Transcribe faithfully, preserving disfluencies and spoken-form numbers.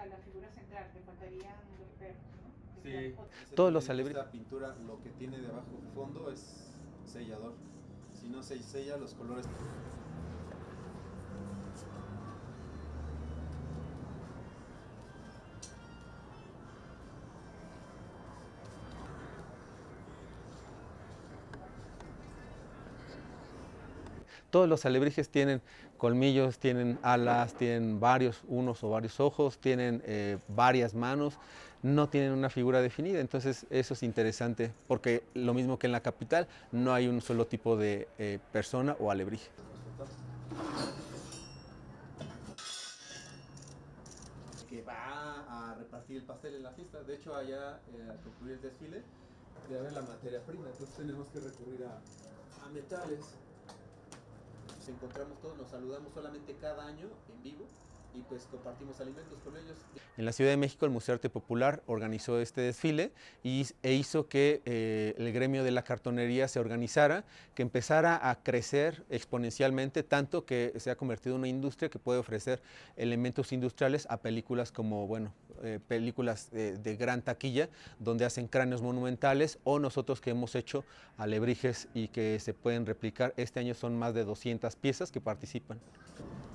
la figura central, te faltarían los perros, ¿no? Sí, Que Todos los esta alebrijes. pintura lo que tiene debajo fondo es sellador. Si no se sella los colores. Todos los alebrijes tienen colmillos, tienen alas, tienen varios, unos o varios ojos, tienen eh, varias manos, no tienen una figura definida. Entonces eso es interesante porque lo mismo que en la capital, no hay un solo tipo de eh, persona o alebrije. Que va a repartir el pastel en la fiesta. De hecho, allá eh, al concluir el desfile, debe haber la materia prima. Entonces tenemos que recurrir a, a metales. Nos encontramos todos, nos saludamos solamente cada año en vivo y pues compartimos alimentos con ellos. En la Ciudad de México el Museo de Arte Popular organizó este desfile y, e hizo que eh, el gremio de la cartonería se organizara, que empezara a crecer exponencialmente, tanto que se ha convertido en una industria que puede ofrecer elementos industriales a películas como, bueno, eh, películas de, de gran taquilla, donde hacen cráneos monumentales, o nosotros que hemos hecho alebrijes y que se pueden replicar. Este año son más de doscientas piezas que participan.